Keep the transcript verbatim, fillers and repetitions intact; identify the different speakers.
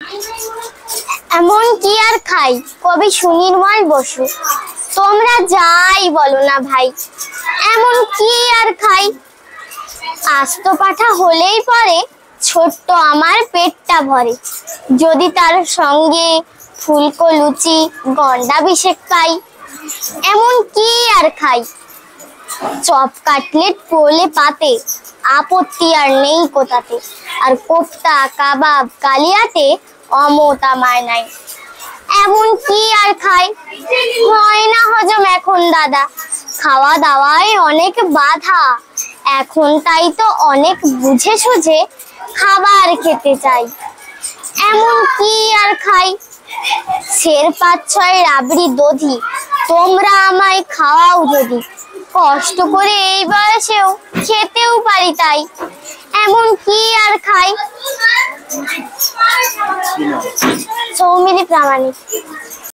Speaker 1: এমন কি আর খাই কবি সুনির্মল বসু। তোমরা যাই বলো না ভাই, এমন কি আর খাই। আস্ত পাঠা হলেই পরে ছোট্ট আমার পেটটা ভরে, যদি তার সঙ্গে ফুলকো লুচি গন্ডা বিশেক পাই। এমন কি আর খাই। চপ কাটলেট পোলে পাতে আপত্তি আর নেই কোথাতে, আর কোফতা কাবাব কালিয়াতে অমত আমার নাই। এমন কি আর খাই। হয় না হজম এখন দাদা, খাওয়া দাওয়ায় অনেক বাধা। এখন তাই তো অনেক বুঝে সুঝে খাবার খেতে চাই। এমন কি আর খাই। শের পাঁচ ছয় রাবড়ি দধি তোমরা আমায় খাওয়াও যদি, কষ্ট করে এই বয়সেও খেতেও পারি তাই। এমন কি আর খাই। সৌমিলি প্রামাণিক।